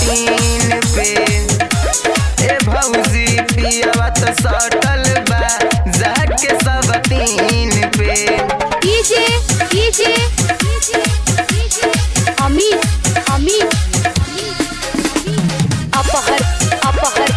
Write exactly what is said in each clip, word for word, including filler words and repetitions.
तीन पे। ए भौजी पियावा तो सटल बा जाके सब तीन पे। डीजे डीजे अमित अमित अपहर अपहर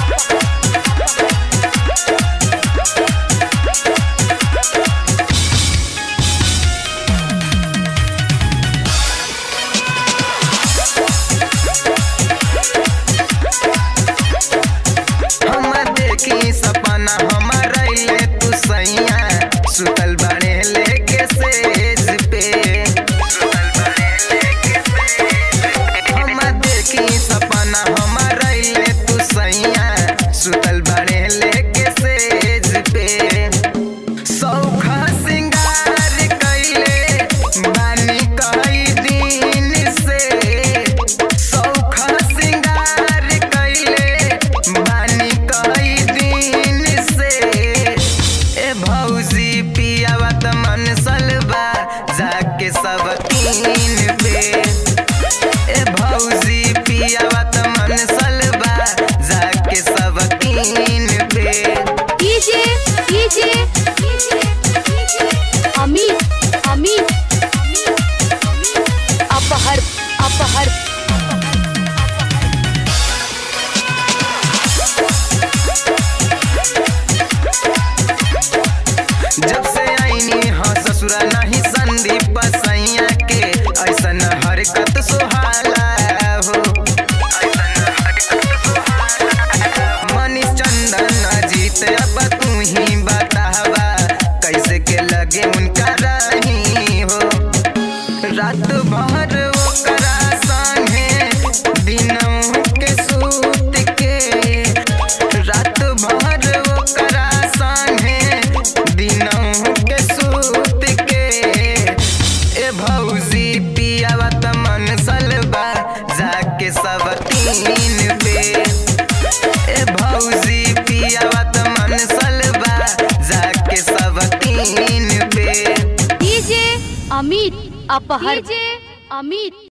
देखी सपना हमारा ले तू सैया सुतल बने लेके सेज पे। सुतल बने लेके सेज पे। हम देखी सपना हमारा ले तू सैया सुतल बने लेके सेज पे। सौखा सिंगार कैले बानी कई दिन से। सौखा सिंगार कैले बानी कई दिन से। ए भौजी पियावा त मन सलबा जाके सब तीन पे। ए भौजी पियावा त मन सलबा जाके सब तीन पे। डीजे डीजे अमित अमित अपहर अपहर जब से आईनी हाँ ससुरा नहीं संदीप सैया के ऐसन हरकत सुहाला हो। ऐसन हरकत सुहाला। मनीष चंदन अजीत अब तू ही बतावा कैसे के लगे उनका रही हो। रात भर ओकरा संगे दिनों के सूत के। रात भर ओकरा संगे दिनों के सूत के। ए भौजी पियावा त मन सलबा जाके सब तीन पे। ए भौजी पियावा त मन सलबा जाके सब तीन पे। डीजे अमित अपहर डीजे अमित।